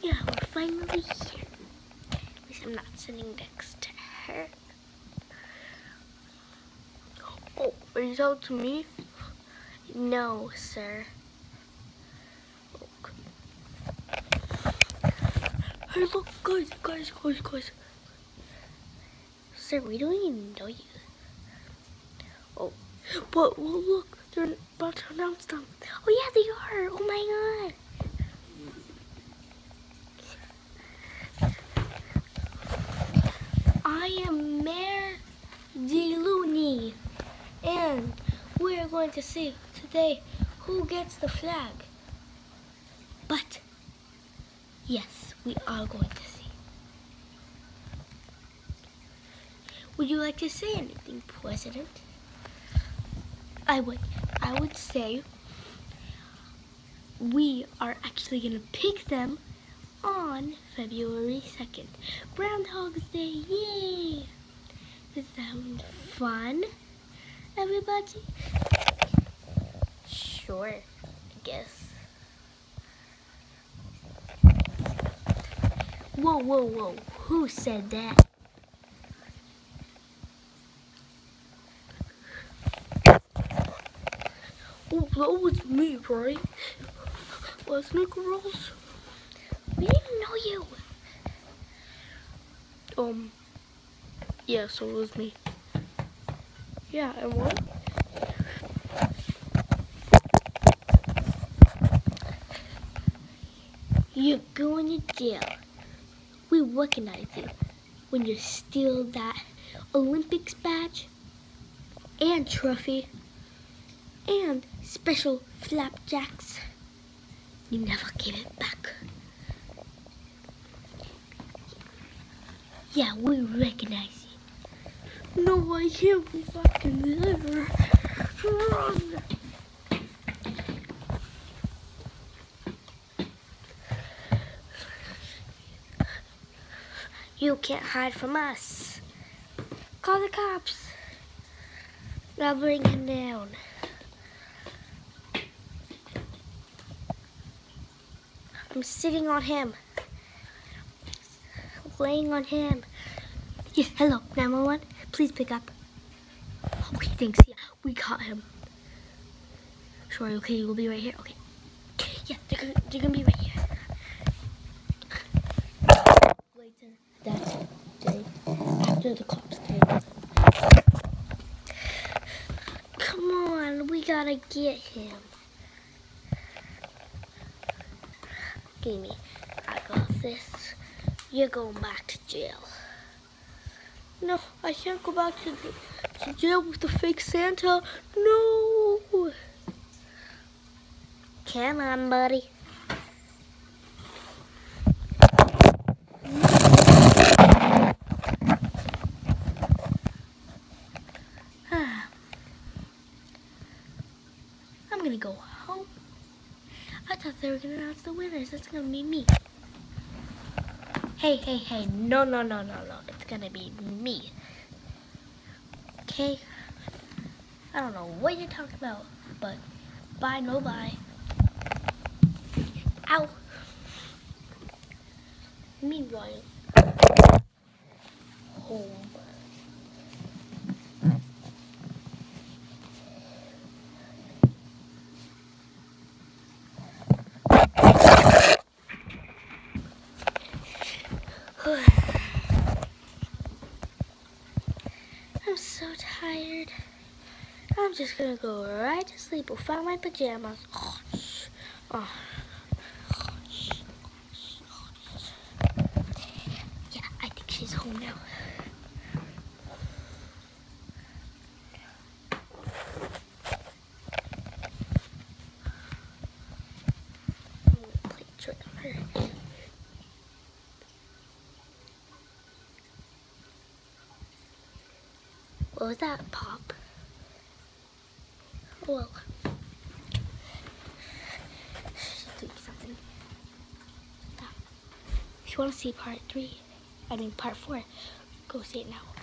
Yeah, we're finally here. At least I'm not sitting next to her. Oh, are you talking to me? No, sir. Hey, look, guys. Sir, we don't even know you. Oh, but well, look, they're about to announce them. Oh yeah, they are. Oh my God. I am Mayor DeLuny, and we're going to see today who gets the flag. But yes, we are going to see. Would you like to say anything, President? I would say we are actually going to pick them on February 2nd. Groundhog's Day, yay! Does that sound fun, everybody? Sure, I guess. Whoa, who said that? Oh, that was me, right? Wasn't it, girls? We didn't know you. Yeah, so it was me. Yeah, and what? You're going to jail. We recognize you when you steal that Olympics badge and trophy and special flapjacks. You never give it back. Yeah, we recognize you. No, I can't be back in there. Run! You can't hide from us. Call the cops. Now bring him down. I'm sitting on him. Laying on him. Yes, hello, 911. Please pick up. Okay, thanks. Yeah, we caught him. Sure, okay, we'll be right here. Okay. Yeah, they're gonna be right here. Later that day, after the cops came. Come on, we gotta get him. Give me. I got this. You're going back to jail. No, I can't go back to jail with the fake Santa. No. Come on, buddy. I'm gonna go home. I thought they were gonna announce the winners. That's gonna be me. Hey. No. It's gonna be me. Okay? I don't know what you're talking about, but bye, no bye. Ow. Meanwhile, home. I'm so tired. I'm just gonna go right to sleep without my pajamas. Oh. Yeah, I think she's home now. I'm gonna play a trick on her. What was that, Pop? Well, she's doing something. If you want to see part 4, go see it now.